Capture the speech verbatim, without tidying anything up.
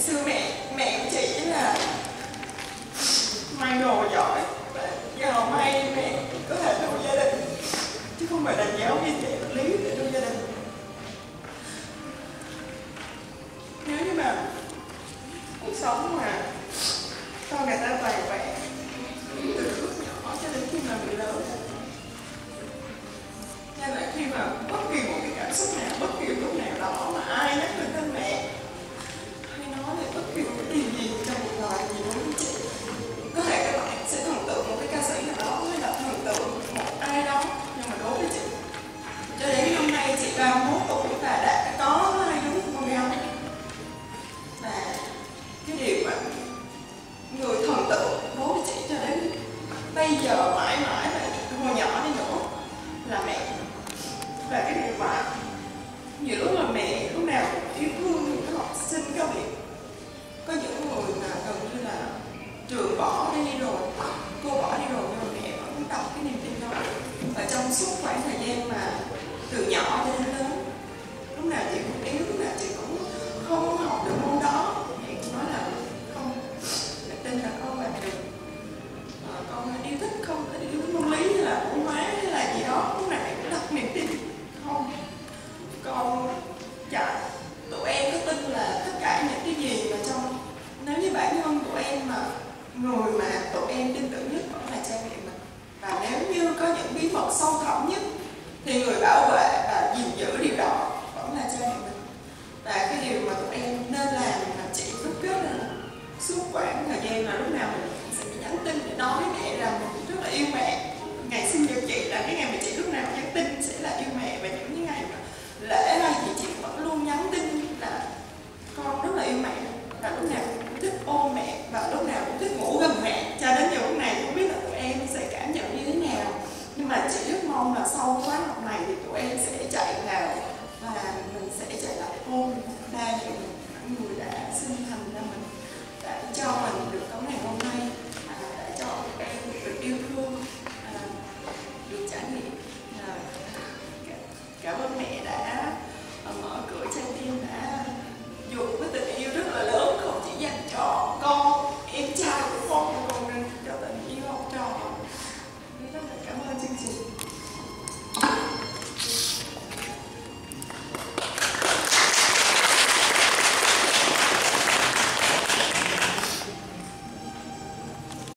ngày xưa mẹ mẹ của chị là may đồ giỏi, giờ may mẹ có thể nuôi gia đình chứ không phải là giáo viên dạy vật lý để nuôi gia đình. Nếu như mà cuộc sống mà con người ta toàn vẹn từ lúc nhỏ cho đến khi mà người lớn, nên là khi mà bất kỳ một cái cảm xúc nào, bất kỳ lúc nào đó mà ai nhắc đến tên mẹ hay nói về bất kỳ một cái điều gì trong cuộc đời gì đối với chị, có thể các bạn sẽ thần tượng một cái ca sĩ nào đó hay là thần tượng một ai đó, nhưng mà đối với chị cho đến hôm nay chị ba mươi mốt tuổi và đã có hai đứa con gái, và cái điều mà người thần tượng đối với chị cho đến bây giờ mãi mãi là hồi nhỏ đi nữa là mẹ. Và cái điều mà nhiều lúc là mẹ lúc nào cũng yêu thương những cái học sinh các bạn, có những người mà gần như là trường bỏ đi rồi, cô bỏ đi rồi, nhưng mà mẹ vẫn đọc cái niềm tin đó. Và trong suốt khoảng thời gian mà từ nhỏ cho đến lớn, lúc nào chị cũng yếu, lúc nào chị cũng không học được môn đó, mẹ cũng nói là không, mẹ tin là con làm được, à, con yêu thích không yêu thích môn lý hay là môn hóa hay là gì đó, lúc nào mẹ cũng đặt niềm tin không. Con dạ, tụi em có tin là tất cả những cái gì mà trong, nếu như bản thân tụi em mà người mà tụi em tin tưởng nhất vẫn là cha mẹ mình, và nếu như có những bí mật sâu thẳm nhất thì người bảo vệ và gìn giữ điều đó vẫn là cha mẹ mình. Và cái điều mà tụi em nên làm là chị rất rất là suốt quãng thời gian là lúc nào mình sẽ nhắn tin để nói với mẹ rằng mình rất là yêu mẹ. Ngày sinh nhật chị là cái ngày mà chị lúc nào nhắn tin sẽ là yêu mẹ, và những cái ngày mà lễ hay gì chị vẫn luôn nhắn tin là con rất là yêu mẹ, và lúc nào cũng thích ôm mẹ, và lúc nào cũng thích ngủ gần mẹ. Cho đến giờ lúc này không biết là tụi em sẽ cảm nhận như thế nào, nhưng mà chị rất mong là sau khóa học này thì tụi em sẽ chạy vào và mình sẽ chạy lại ôm ba mẹ mình, những người đã sinh thành ra mình, đã cho mình được có ngày hôm nay, à, đã cho tụi em được